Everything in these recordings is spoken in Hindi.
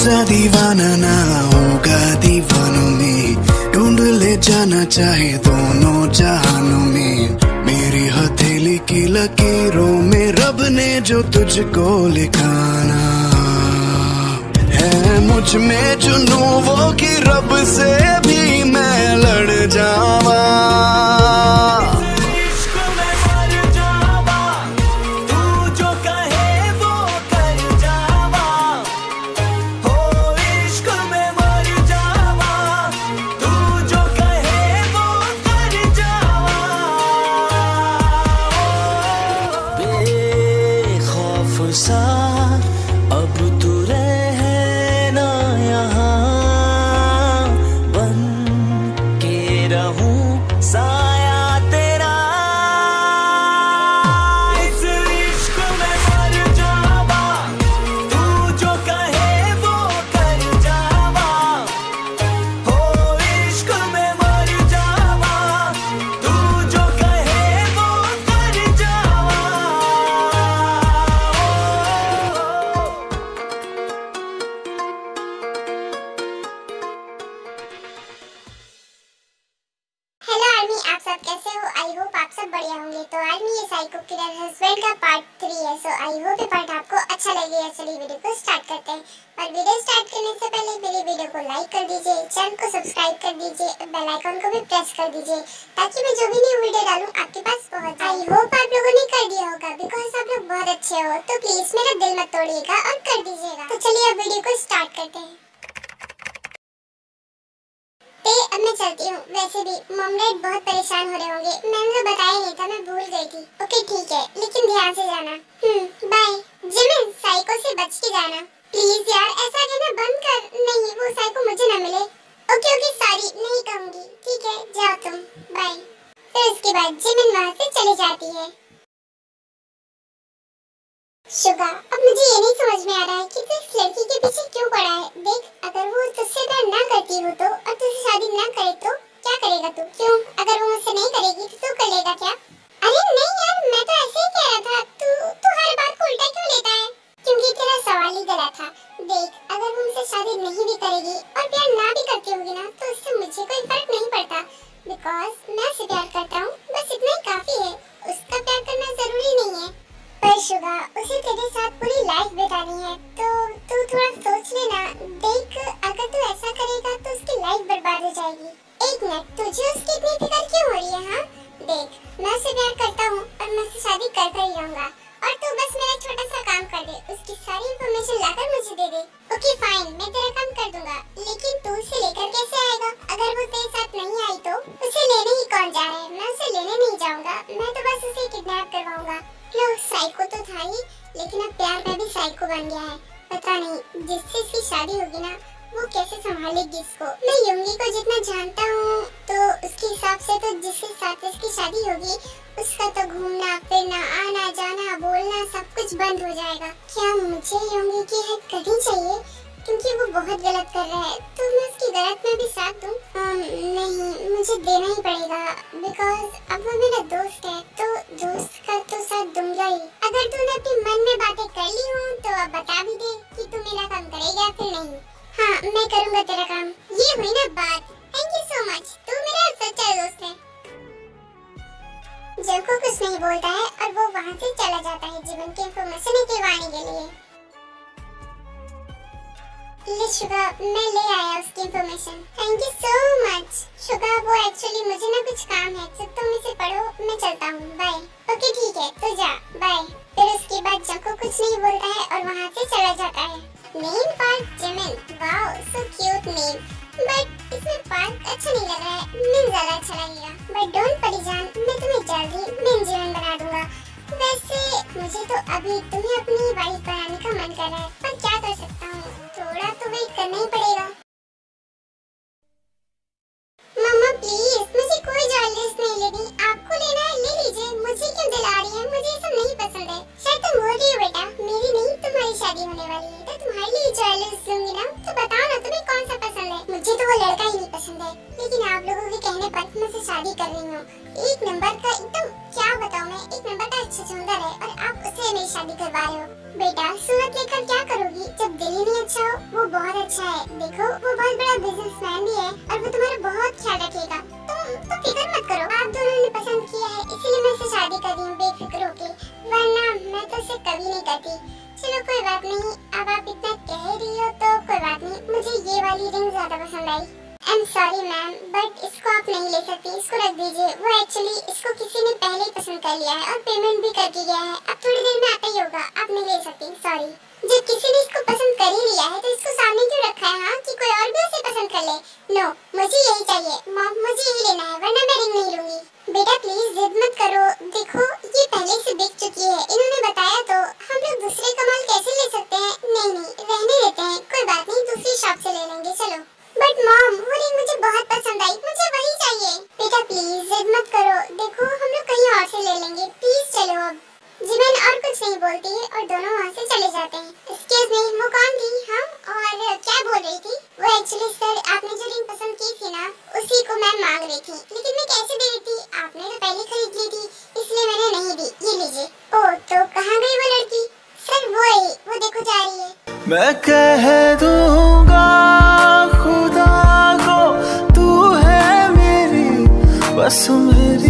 सा दीवाना ना होगा दीवानों में, ढूंढ ले जाना चाहे दोनों जहानों में। मेरी हथेली की लकीरों में रब ने जो तुझको लिखाना है, मुझ में जुनू वो कि रब से भी मैं लड़ जावा। अब तू रहना यहाँ, बन के रहूं साया तेरा। इस इश्क में मर जावा, तू जो कहे वो कर जावा। हो इश्क में मर जावा, तू जो कहे वो कर जावा। आप सब कैसे हो? आई होप आप सब बढ़िया होंगे। तो आज मैं ये साइको किलर हस्बैंड का पार्ट 3 है। सो आई होप ये पार्ट आपको अच्छा लगेगा। चलिए वीडियो को स्टार्ट करते हैं। और वीडियो स्टार्ट करने से पहले मेरी वीडियो को लाइक कर दीजिए, चैनल को सब्सक्राइब कर दीजिए और बेल आइकन को भी प्रेस कर दीजिए ताकि मैं जो भी न्यू वीडियो डालूं आपके पास पहुंच जाए। आई होप आप लोगों ने कर दिया होगा बिकॉज आप लोग बहुत अच्छे हो। तो प्लीज मेरा दिल मत तोड़िएगा और कर दीजिएगा। तो चलिए अब वीडियो को स्टार्ट करते हैं। अब मैं चलती हूँ। वैसे भी मॉम डैड बहुत परेशान हो रहे होंगे। मैंने तो बताया नहीं था, मैं भूल गई थी। ओके ठीक है, लेकिन ध्यान से जाना। बाय। जिमिन, साइको से बच के जाना प्लीज यार। ऐसा कहना बंद कर। नहीं, वो साइको मुझे ना मिले। ओके ओके सॉरी, नहीं कहूँगी। ठीक है, जाओ तुम। बाय। फिर उसके बाद जिमिन वहाँ से चली जाती है। शुगा, अब मुझे ये नहीं समझ में आ रहा है कि तू इस लड़की के पीछे क्यों पड़ा है। देख, अगर वो तुझसे प्यार ना करती हो तो और तुझसे शादी ना करे तो क्या करेगा तू? क्यों, अगर वो मुझसे नहीं करेगी तो तू कर लेगा क्या? अरे नहीं यार, मैं तो ऐसे ही कह रहा था। तू हर बात को उल्टा क्यों लेता है? क्योंकि तेरा सवाल ही गलत था। देख, अगर वो मुझसे शादी नहीं भी करेगी और प्यार ना भी करती होगी ना तो उससे मुझे कोई फर्क नहीं पड़ता बिकॉज मैं उससे प्यार करता हूँ। बस इतना ही काफी है। उसका प्यार करना जरूरी नहीं है। पर शुगा, उसे तेरे साथ पूरी लाइफ बितानी है तो तू थोड़ा सोच लेना। देख, अगर तू ऐसा करेगा तो उसकी लाइफ बर्बाद हो जाएगी। एक मिनट, तुझे उसकी इतनी फिक्र क्यों हो रही है? हाँ देख, मैं उससे प्यार करता हूँ और मैं उससे शादी करता ही रहूंगा और तू बस मेरा छोटा सा काम कर दे। उसकी सारी इन्फॉर्मेशन लाकर मुझे दे दे। ओके फाइन, मैं तेरा काम कर दूंगा, लेकिन तू उसे लेकर कैसे आएगा? अगर वो तेरे साथ नहीं आई तो उसे लेने ही कौन जा रहा है? मैं उसे लेने नहीं जाऊंगा, मैं तो बस उसे किडनैप करवाऊंगा। लो, साइको तो था ही, लेकिन अब प्यार में भी साइको बन गया है। पता नहीं जिससे इसकी शादी होगी ना वो कैसे संभालेगी इसको। मैं युंगी को जितना जानता हूँ तो उसके हिसाब से तो जिसके साथ इसकी शादी होगी उसका तो घूमना फिरना, आना जाना, बोलना सब कुछ बंद हो जाएगा। क्या मुझे युंगी की हेल्प करनी चाहिए? क्योंकि वो बहुत गलत कर रहा है तो मैं उसकी गलत में भी साथ दूं? नहीं, मुझे देना ही पड़ेगा बिकॉज अब वो मेरा दोस्त है तो दोस्त का तो साथ दूंगा ही। अगर तूने अपने मन में बातें कर ली हो तो अब बता भी दे कि तू मेरा काम करेगा फिर नहीं। हाँ, मैं करूंगा तेरा काम। ये हुई ना बात। थैंक यू सो मच, तू मेरा सच्चा दोस्त है। जंको कुछ नहीं बोलता है और वो वहाँ से चला जाता है जीवन की इंफॉर्मेशन निकलवाने के लिए। ले शुगा, मैं ले आया उसकी information. Thank you so much. Suga, वो एक्चुअली मुझे ना कुछ काम है तो तुम इसे पढ़ो, मैं चलता हूँ। बाय। ओके ठीक है, तो जा। बाय। फिर उसके बाद जंको कुछ नहीं बोलता है और वहाँ से चला जाता है। Name Park Jimin, wow so cute name, but इसमें पार्क अच्छा नहीं लग रहा है। मिन ज्यादा अच्छा लगेगा। बट डोंट परेशान, मैं तुम्हें जल्दी मिन जिमिन बना दूंगा। वैसे मुझे तो अभी तुम्हें अपनी वाइफ बनाने का मन कर रहा है, पर क्या कर सकता हूँ, थोड़ा तो वेट करना ही पड़ेगा। मम्मा प्लीज, मुझे कोई ज्वेलरीज नहीं लेनी। आपको लेना है ले लीजिए, मुझे क्यों दिला रही है? मुझे ये सब नहीं पसंद है। शायद तुम बोल रही हो बेटा, मेरी नहीं तुम्हारी शादी होने वाली है तो तुम्हारे लिए ज्वेलरीज लूंगी ना। तो बताओ ना तुम्हें कौन सा पसंद है? मुझे तो वो लड़का ही नहीं पसंद है, लेकिन आप लोगों के कहने पर मैं उससे शादी कर रही हूँ। एक नंबर का एकदम, क्या बताऊँ मैं, एक नंबर का अच्छा सुंदर है और आप उससे मेरी शादी करवा रहे हो। बेटा सूरत लेकर क्या करोगी जब दिल ही नहीं अच्छा हो? वो बहुत करती। चलो कोई बात नहीं, अब आप इतना कह रही हो तो कोई बात नहीं, मुझे ये वाली रिंग ज्यादा पसंद आई। I am sorry ma'am, but इसको आप नहीं ले सकती, इसको रख दीजिए। वो एक्चुअली इसको किसी ने पहले ही पसंद कर लिया है और पेमेंट भी करके गया है, अब थोड़ी देर में आता ही होगा, आप नहीं ले सकती, सॉरी। जब किसी ने इसको पसंद कर ही लिया है तो इसको सामने क्यों रखा है, हाँ, कि कोई और भी उसे पसंद कर ले? नो, मुझे यही चाहिए मॉम, मुझे यही लेना है, वरना मैं रिंग नहीं लूंगी। बेटा प्लीज जिद मत करो, देखो ये पहले से बिक चुकी है, इन्होंने बताया तो, हम लोग दूसरे का माल कैसे ले सकते हैं? नहीं नहीं, रहने देते हैं, कोई बात नहीं, दूसरी शॉप से ले लेंगे, चलो। बट मॉम, वो रिंग मुझे बहुत पसंद आई, मुझे वही चाहिए। बेटा प्लीज जिद मत करो, देखो हम लोग कहीं और से ले लेंगे, प्लीज चलो अब। जिमिन और कुछ नहीं बोलती है और दोनों वहाँ से चले जाते हैं। एक्सक्यूज मी, वो कौन थी? हाँ, और क्या बोल रही थी? वो एक्चुअली सर, आपने जो रिंग पसंद की थी ना, उसी को मैं मांग रही थी, लेकिन मैं कैसे दे रही थी? आपने तो पहले खरीद ली थी, इसलिए मैंने नहीं दी, ये लीजिए। ओह, तो कहाँ गई वो लड़की? सर वो ही, वो देखो जा रही है। मैं कह दूंगा खुदा को, तू है मेरी बस मेरी,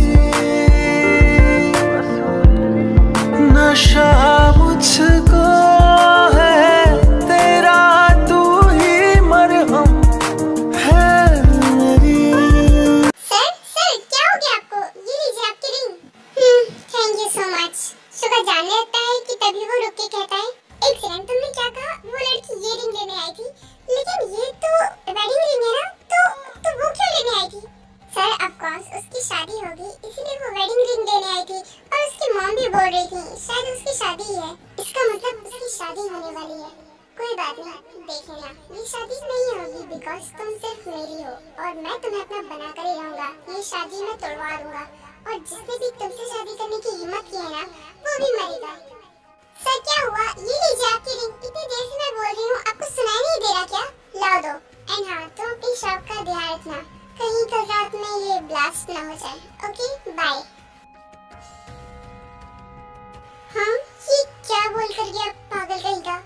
नशा मुझको है तेरा, तू ही मरहम है मेरी। सर क्या हो गया आपको? ये लीजिए आपकी ring. Thank you so much. सुबह जानने लगता है कि तभी वो रुक के कहता है, एक सेकंड, तुमने क्या कहा? वो लड़की ये रिंग लेने आई थी, लेकिन ये तो वेडिंग रिंग है ना, तो वो क्यों लेने आई थी? सर ऑफ कोर्स उसकी शादी होगी, इसीलिए वो वेडिंग रिंग लेने आई थी, और उसकी मॉम भी बोल रही थी शायद उसकी शादी ही है, इसका मतलब उसकी शादी होने वाली है। कोई बात नहीं, देख लेना, ये शादी नहीं होगी बिकॉज तुम सिर्फ मेरी हो और मैं तुम्हें अपना बना कर ही रहूंगा। ये शादी मैं तोड़वा दूंगा और जिसने भी तुमसे शादी करने की हिम्मत की है ना, वो भी मरेगा। सर क्या हुआ? ये लीजिए आपकी रिंग, इतनी देर से मैं बोल रही हूँ, आपको सुनाई नहीं दे रहा क्या? लाओ दो। एंड हाँ, तुम अपनी शॉप का ध्यान रखना, कहीं कल रात में ये ब्लास्ट ना हो जाए। Okay bye. हाँ, ये क्या बोल कर गया पागल कहीं का?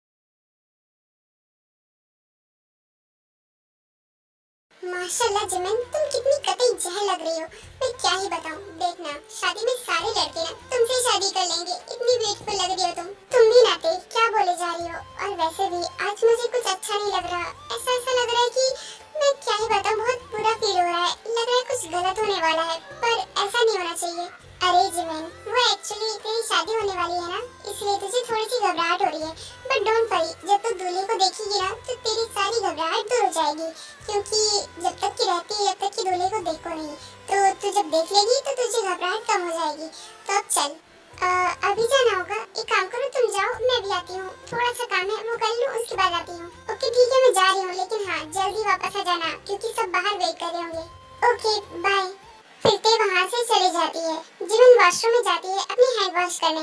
माशाल्लाह जिमिन, तुम कितनी कतई जहर लग रही हो, मैं क्या ही बताऊं। देखना, शादी में सारे लड़के ना तुमसे शादी कर लेंगे, इतनी ब्यूटीफुल लग रही हो तुम भी नाते क्या बोले जा रही हो। और वैसे भी आज मुझे कुछ अच्छा नहीं लग रहा, ऐसा लग रहा है कि मैं क्या ही बताऊं, बहुत बुरा फील हो रहा है, लग रहा है कुछ गलत होने वाला है, पर ऐसा नहीं होना चाहिए। अरे जिमिन, वो एक्चुअली तेरी शादी होने वाली है ना, इसलिए तुझे थोड़ी सी घबराहट हो रही है, बट डोंट वरी, जब तक दूल्हे को देखेगी ना तो तेरी सारी घबराहट दूर हो जाएगी, क्योंकि जब तक की रहती है जब तक की दूल्हे को देखो नहीं, तो तू जब देख लेगी तो तुझे घबराहट कम हो जाएगी। तो अब चल, अभी जाना होगा, एक काम करो, तुम जाओ, मैं भी आती हूँ, थोड़ा सा काम है वो कर लूँ, उसके बाद आती हूँ। ओके ठीक है, मैं जा रही हूँ, लेकिन हाँ जल्दी वापस आ जाना, क्योंकि सब बाहर वेट कर रहे होंगे। Okay bye. फिर ते वहाँ से चली जाती है। जिमिन वॉशरूम में जाती है अपनी हैंड वॉश करने।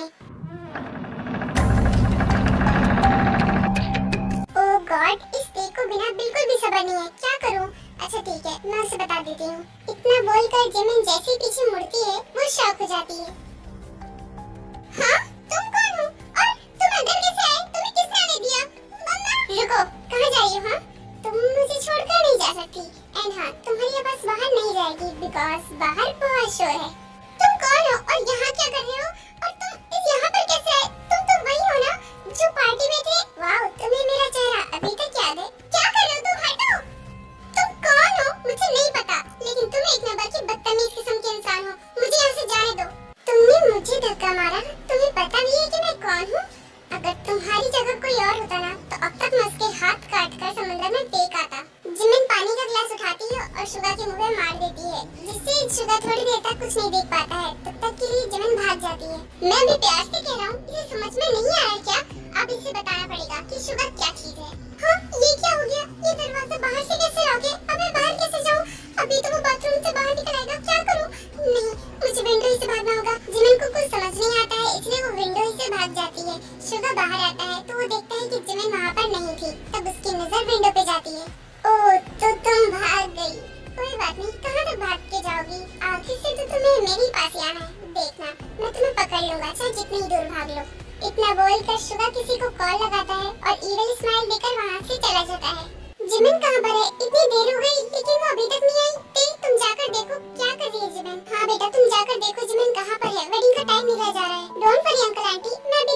ओह गॉड, इस ते को बिना बिल्कुल भी सब्र नहीं है, क्या करूँ? अच्छा ठीक है, मैं उसे बता देती हूँ। इतना बोलकर जिमिन जैसे पीछे मुड़ती है वो शॉक हो जाती है। हाँ, तुम कौन हो और तुम अंदर कैसे आए? तुम्हें किसने आने दिया? मम्मा! रुको, कहाँ जा रही हो? हाँ, तुम मुझे छोड़कर नहीं जा सकती। एंड हाँ, तुम्हारी आवाज बाहर नहीं जाएगी बिकॉज बाहर बहुत शोर है। तुम कौन हो और यहाँ क्या कर रहे हो? और तुम यहाँ पर कैसे आए? तुम तो वही हो ना जो पार्टी में थे? वाह, तुम्हें मेरा चेहरा अभी तक याद है। क्या कर रहे हो तुम? हटो! तुम कौन हो? मुझे नहीं पता, लेकिन तुम एक नंबर की बदतमीज किस्म के इंसान हो, मुझे यहाँ से जाने दो। तुमने मुझे धक्का मारा, तुम्हें पता भी है कि मैं कौन हूँ? अगर तुम्हारी जगह कोई और होता ना तो अब तक मैं उसके हाथ काट कर समुद्र में फेंक आता। जिमिन पानी का गिलास उठाती है और शुगा के मुंह में मार देती है, जिससे शुगा थोड़ी देर तक कुछ नहीं देख पाता है। तब तक के लिए जिमिन भाग जाती है। मैं भी प्यार से कह रहा हूँ, इसे समझ में नहीं आ रहा क्या? अब इसे बताना पड़ेगा कि शुगा क्या चीज है। हाँ, ये क्या हो गया? ये दरवाजा बाहर से कैसे लॉक है? अब मैं बाहर कैसे जाऊँ? अभी तो वो बाथरूम से बाहर निकल आएगा, क्या करूँ? नहीं, मुझे विंडो ही से भागना होगा। जिमिन को कुछ समझ नहीं आता है, इसलिए वो विंडो ही से भाग जाती है। शुगा बाहर आता है तो वो देखता है कि जिमिन वहाँ पर नहीं थी। तब उसकी नजर विंडो पे जाती है। ओह, तो तुम भाग गई। कोई बात नहीं, कहाँ तक भाग के जाओगी? आखिर से तो तुम्हें मेरे पास ही आना है। देखना, मैं तुम्हें पकड़ लूंगा, चाहे जितनी दूर भाग लो। इतना बोलकर शुगा किसी को कॉल लगाता है और ईविल स्माइल देकर वहाँ से चला जाता है। जिमिन कहाँ पर है? इतनी देर हो गई लेकिन वो अभी तक नहीं आई। तुम जाकर देखो क्या कर रही है जिमिन। हाँ बेटा, तुम जाकर देखो जिमिन कहाँ पर है। वेडिंग का टाइम निकल जा रहा है। डोंट वरी अंकल आंटी, मैं भी देख के आती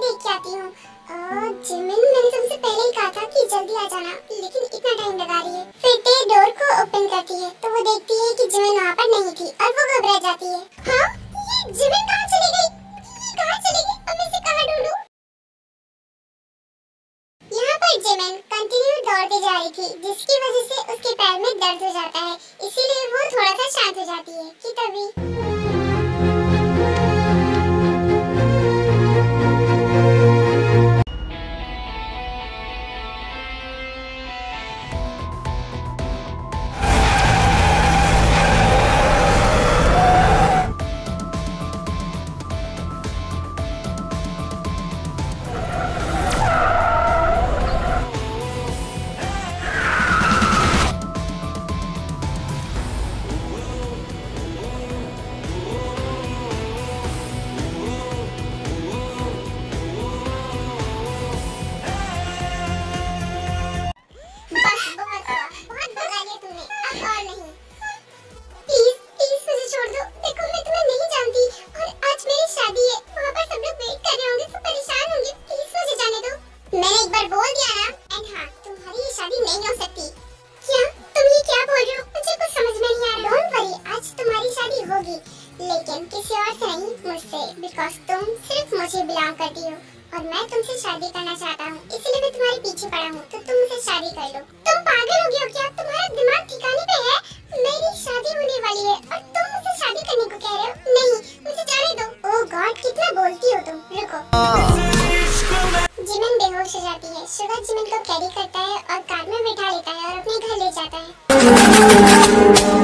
जाती हूँ। जिमिन, मैंने तुमसे पहले ही कहा था कि जल्दी आ जाना, लेकिन इतना टाइम लगा रही है। फिर ते डोर को ओपन करती है तो वो देखती है कि जिमिन वहाँ पर नहीं थी और वो घबरा जाती है। हाँ, ये जिमिन कहाँ चली गई? ये कहाँ चली गई? अब मैं इसे कहाँ ढूंढूं? यहाँ पर जिमिन कंटिन्यू दौड़ती जा रही थी, जिसकी वजह से उसके पैर में दर्द हो जाता है, इसीलिए वो थोड़ा सा शांत हो जाती है कि तभी लेकिन किसी और से नहीं, मुझसे, बिकॉज तुम सिर्फ मुझे बिलोंग करती हो और मैं तुमसे शादी करना चाहता हूँ, इसलिए मैं तुम्हारे पीछे पड़ा हूँ, तो तुम मुझसे शादी कर लो। तुम पागल हो गए हो क्या? तुम्हारा दिमाग ठिकाने पे है? मेरी शादी होने वाली है और तुम मुझसे शादी करने को कह रहे हो? नहीं, मुझे जाने दो। ओह गॉड, कितना बोलती हो तुम। रुको। जिमिन बेहोश हो जाती है। सुगा जिमिन को कैरी करता है और कार में बिठा लेता है और अपने घर ले जाता है।